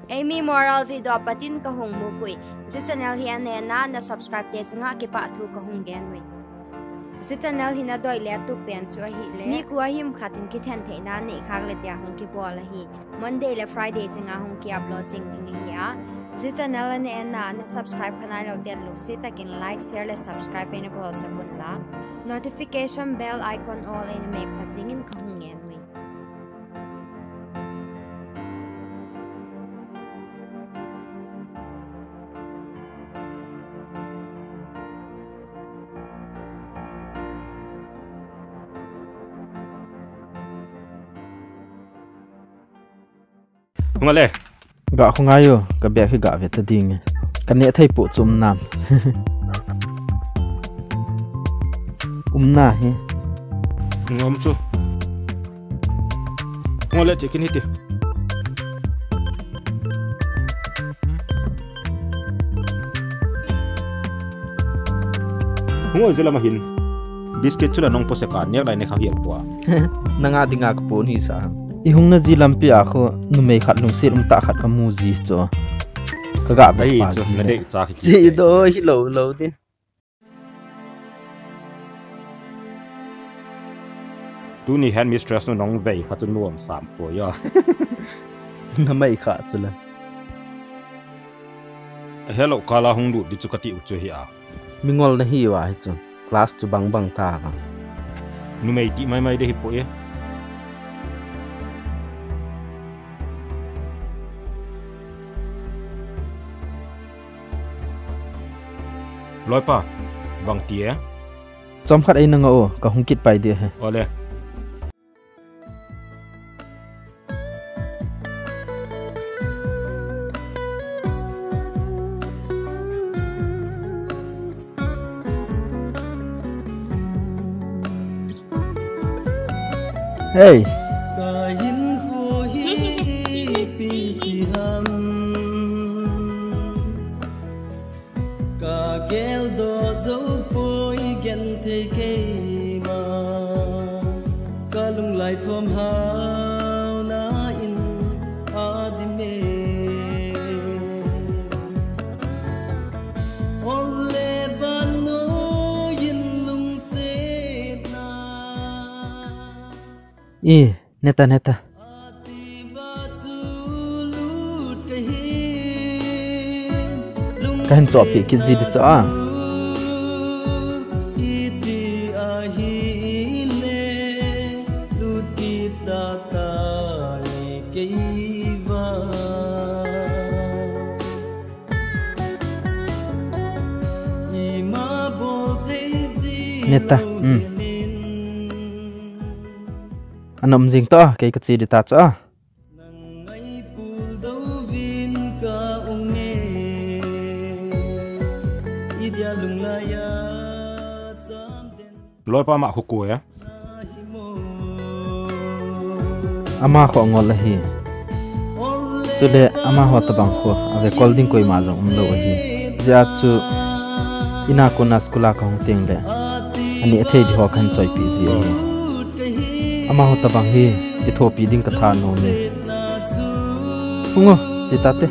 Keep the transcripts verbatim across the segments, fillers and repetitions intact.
Amy moral video patin ka hong mukui. Si channel hi ane na na subscribe te chunga ki pa thu ka hong gen wi. Si channel hi na doi le tu pen chu hi le. Ni ku him khatin ki then the na ne khak le tia hong ki bola hi. Monday le Friday chunga hong ki upload sing ding hi ya. Si channel ane na na subscribe khana lo ten lu si takin like share le subscribe ene bol sa kun la. Notification bell icon all in make setting in ka hong gen wi. Ngale gak aku ngayo ke biak ke gak vet ding kan ne thai pu chum nam umna he ngom chu ngole chekin hiti ngo zela mahin biscuit chu la nong pose ka nek lai ne kha hial po nanga dinga ko pon hi sa ihung na ji lampi a kho nu mei khat lung sit um ta khat ka mu ji cho ka ga ba ai chu na de cha ki ji do hi lo lo ti tu ni hand mistress no nong vei kha chu nuam sam po ya na mei kha chu la hello kala hung du di chu kati u chu hi a mingol na hi wa hi chu class chu bang bang ta ka nu mei ti mai mai de hi po ye loi pa bang tia chom khat ai na nga o ka hung kit pai de he ole hey thom hao na in adime ole vano yin lung se na e neta neta kan cho pi ki ji de cha neta um anom jing to ke ka chi di ta cha loi pa ma khu ko ya ama kho ngol hi chule ama ho ta bang kho ave colding koi ma jong um lo hi ja chu ina ko na skula ka hong teng le ani athei di ho khan choi pi ji ama ho ta bang hi i tho pi ding ka tha no ne hungo si ta te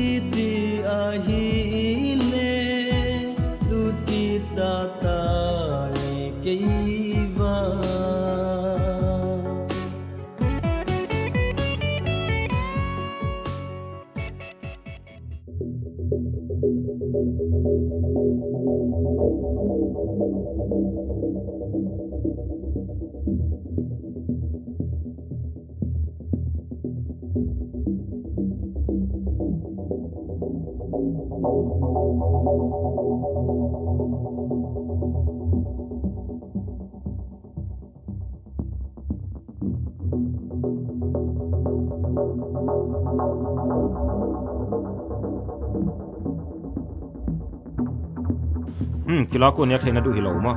hmm kila ko nek thena du hi lo ma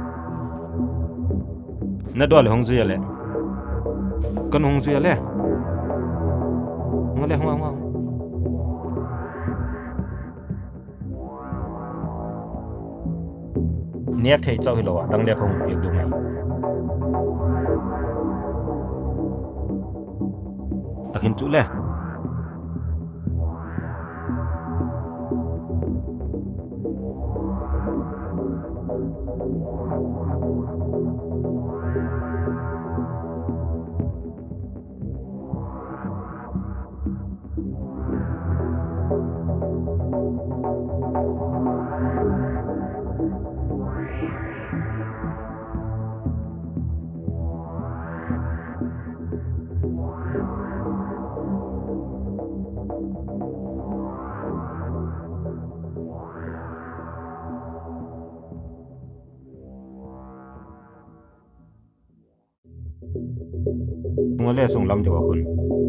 na do le hong zu ya le kan hong zu ya le ngale hong hong nek thei chau hi lo dang le khong pek du mai takin chu le ngồi lẽ sung lâm cho hun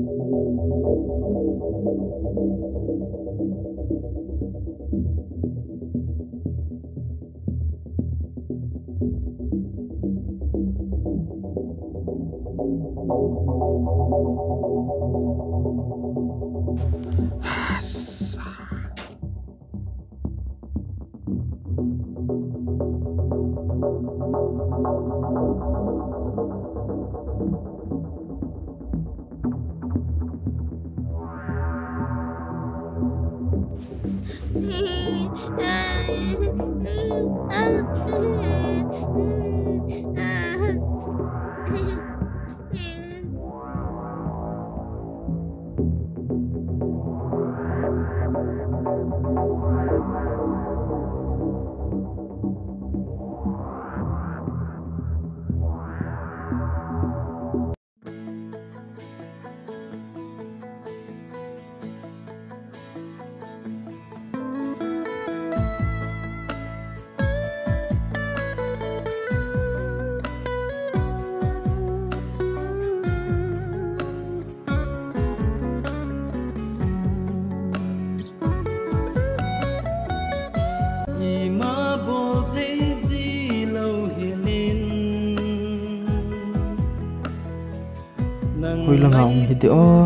Hui lang ang hiti o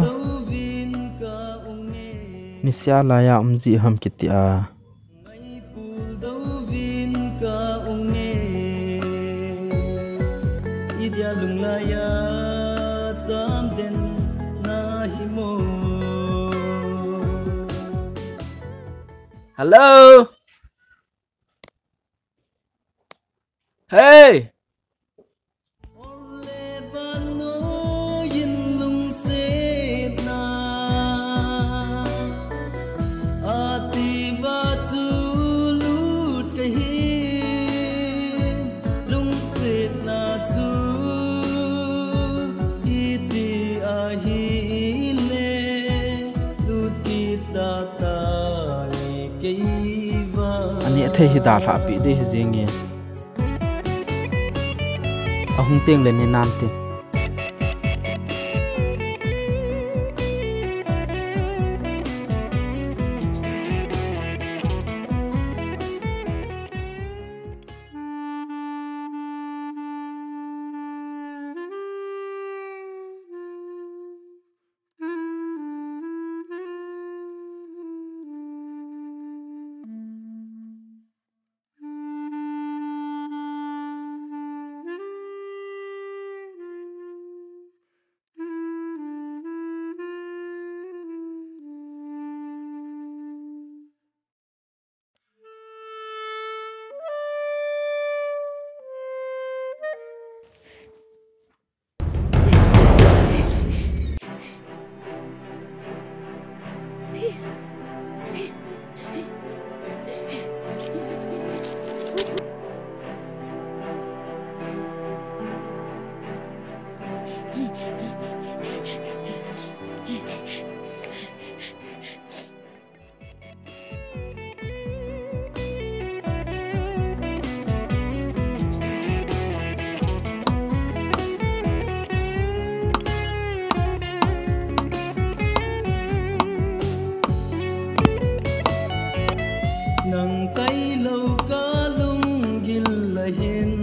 Nisya laya umzi ham kiti a Idya lung laya cham den na himo Hello. Hey. Thế hi đã là bị đi riêng nghe à hung tiếng lên nên nan tiếng nang tay lâu cá lung gil la hin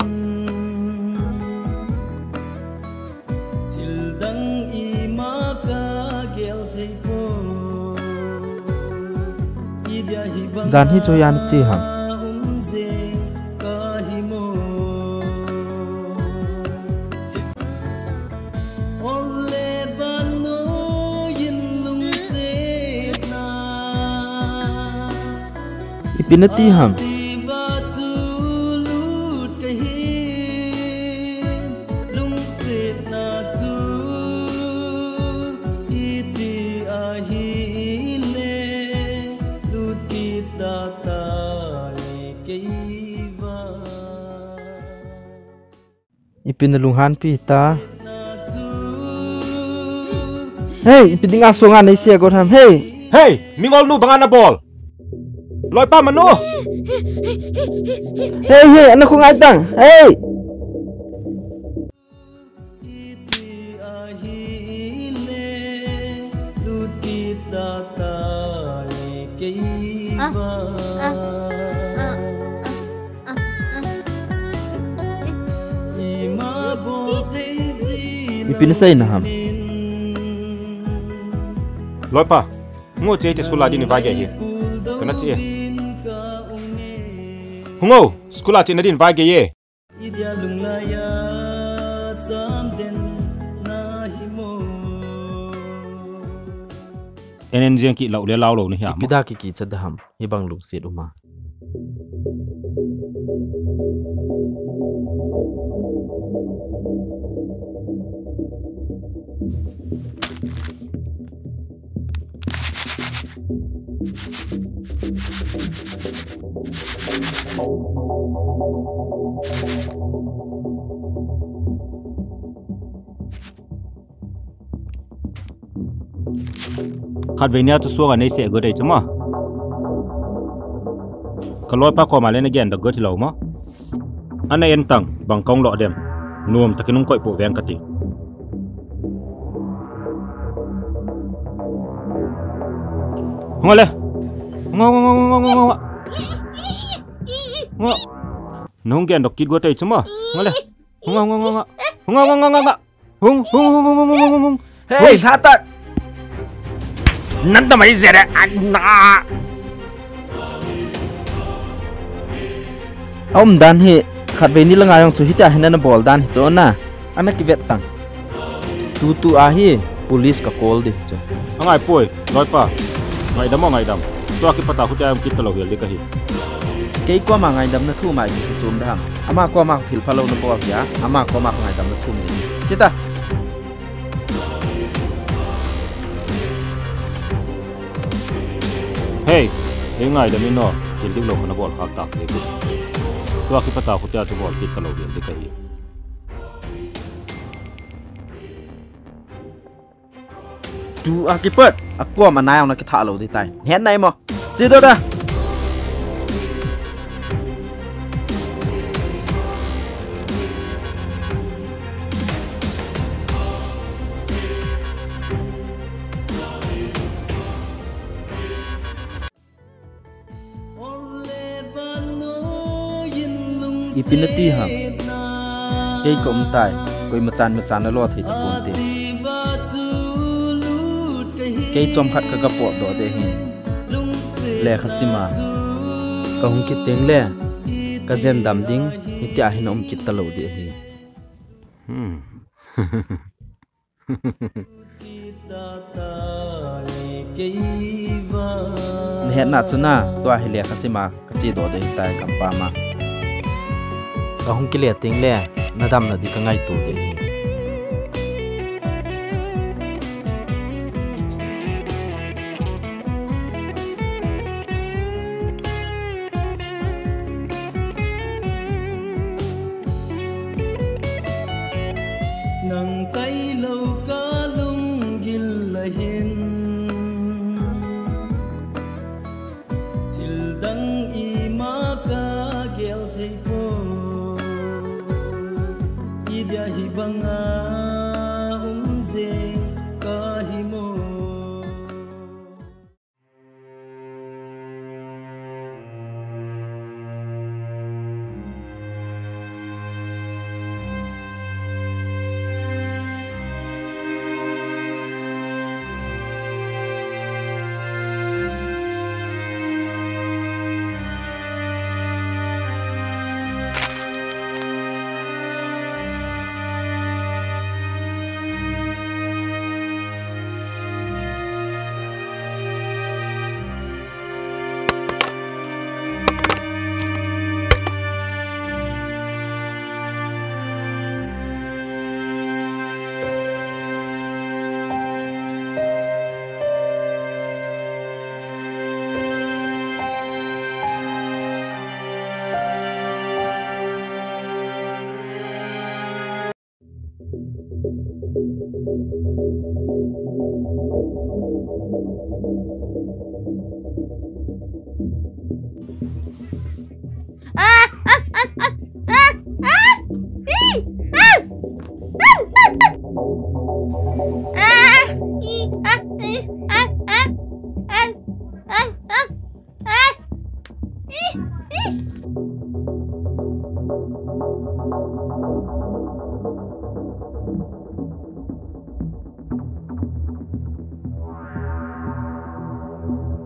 til dang i ma ka gel thei po idya hi bang Gian hi cho yan chi ham um je ka hi mo olle vano yin lung se na Ipinati ham ipin na lunghan pi ta hey ipin dinga songan nei sia gotham hey hey mingol nu bangan na ball loi pa manu hey hey anak ko ngai tang hey ipin sai na ham loi pa ngo che che skula di ni va ge hi kana che hungo skula che na din va ge ye idia lungla ya cham den na hi mo enen jeng ki lau le lau lo ni ha pida ki ki chadham hi bang lung sit uma khat ve nya tu suwa nei se go dei chuma kaloi pa ko ma le na gen da go ti lo ma ana en tang bang kong lo dem nuam takinung koi po veng kati ngole ngo ngo ngo ngo ngo ngo nung gen dok kit go dei chuma ngole ngo ngo ngo ngo ngo ngo ngo ngo hung hung hung hung hung hung hey hatat nan ta mai zere anna om dan hi khat ve ni langa yong chu hita hena na bol dan hi chona ana ki vet tang tu tu a hi police ka call di chu angai poi loi pa ngai dam ngai dam to ki pata khu ta am kit lo hel di ka hi kei ko ma ngai dam na thu mai ki chum dam ama ko ma thil phalo na bol ya ama ko ma ngai dam na thum ni chita hey ei ngai dam no kil di lo na bol hak tak de ku to ki pata khu ta tu bol kit lo hel di ka hi du a ki pet akwa ma nai na ki tha lo di tai hen nai mo chi do da ipinati ham kei kom tai koi machan machan na lo thei ta pon te kei chom khat ka ka po do de hi le khasima ka hung ki teng le ka zen dam ding itia hin om kit ta lo de hi hmm ne na chuna to hi le khasima ka chi do de tai kam pa ma ka hung ki le ting le na dam na di ka ngai tu de hi nang tay lâu ca lung gil lahin til dang ima ka gel thei po idia hi bang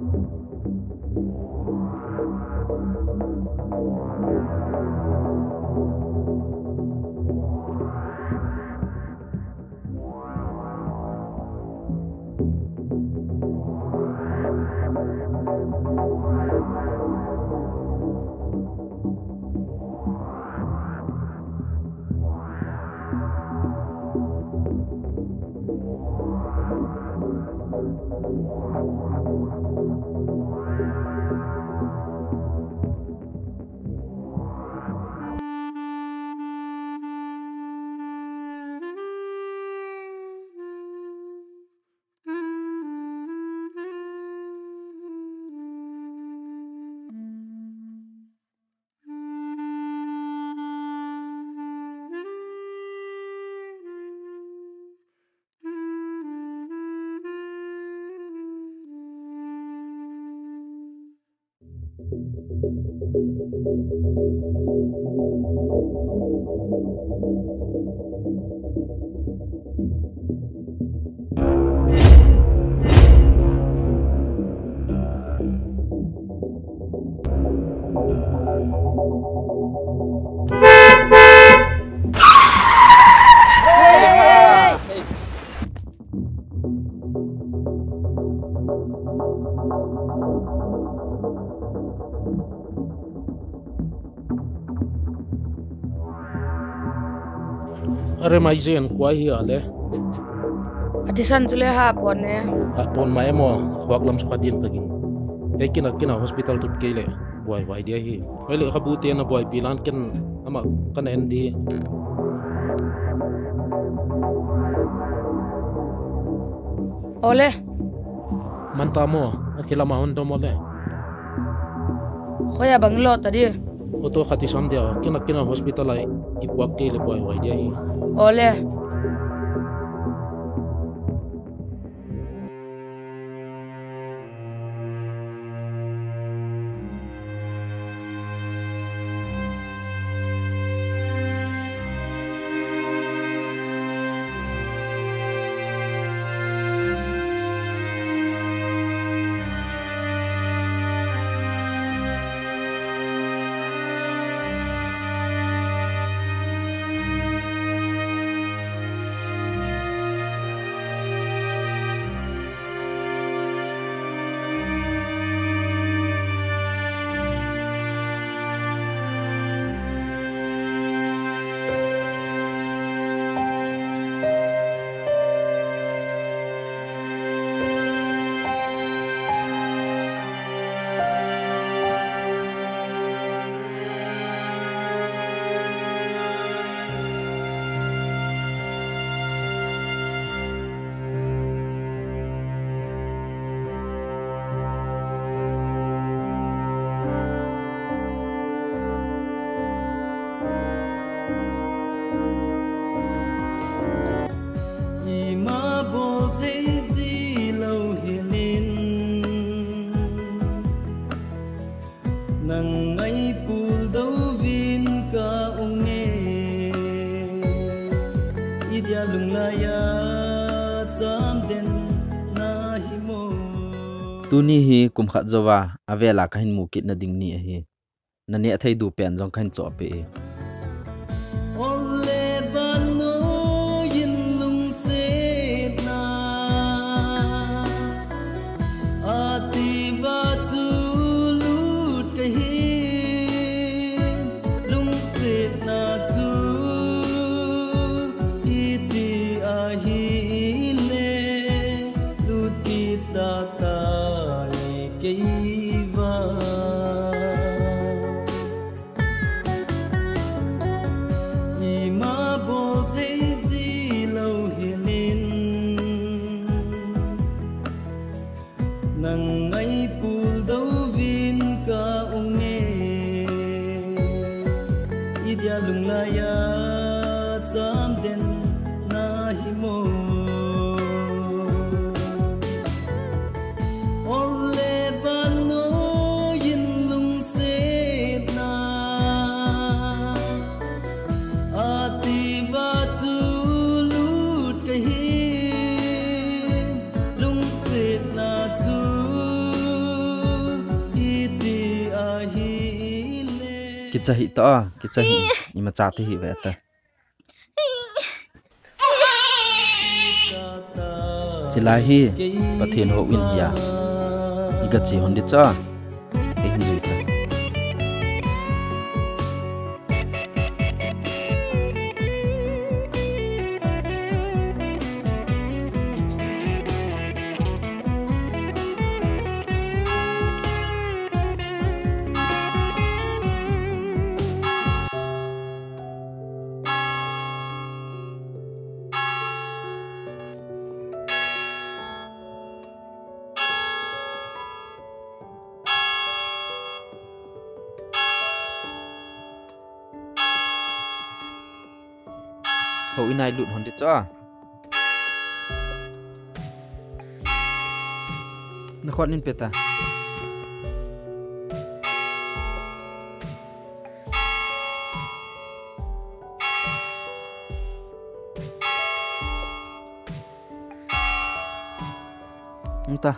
Are mai zen kwai hi ale Atisan chule ha pon ne a pon mai mo khwak lam sukha din takin ekina kina hospital tut kele boy wai dia hi ele khabu te na boy pilan ken ama kana endi ole manta mo akila ma hon do mole khoya banglo ta di oto khati sam dia kina kina hospital ai ipwak kele boy wai dia hi ole Tuni hi kum khat zowa avela kahin mukit na ding ni hi nani athai du pen jong khan cho pe kita hi to kita hi ima chati hi ve ta chilahi pathin ho win ya iga chi hondi cha e hi ta ho inai lut hon ti cha na khot nin peta entah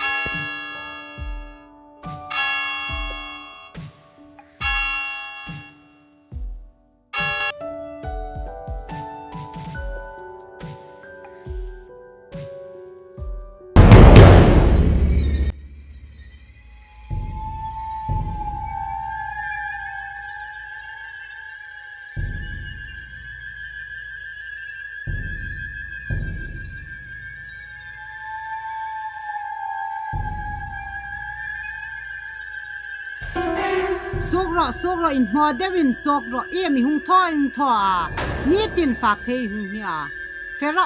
sokro sokro in mo devin sokro e mi hung tho in tho ni tin fak thei hung nia fero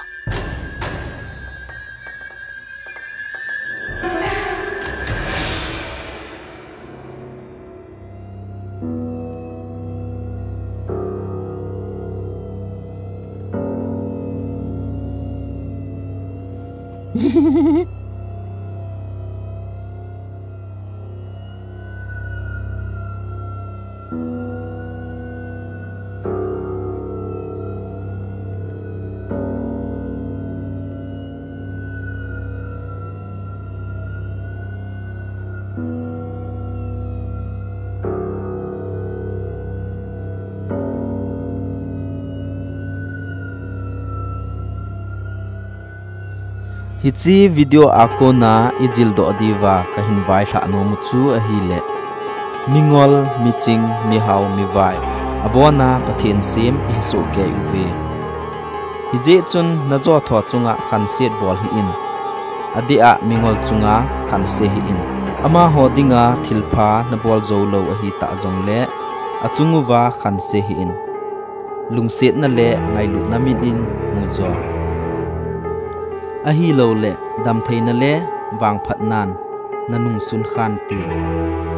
hichi video ako na ijil do diwa kahin vai hla no mu chu a hi le mingol miching mi hau mi vai abona pathin sim hi su ke uve hije chun na jo tho chunga khan set bol hi in adia mingol chunga khan se hi in ama hodinga thilpha na bol zo lo a hi ta jong le achunguwa khan se hi in lungset na le ngai lu na min in mu zo a hi lo le dam theina le wang phat nan nanung sun khan ti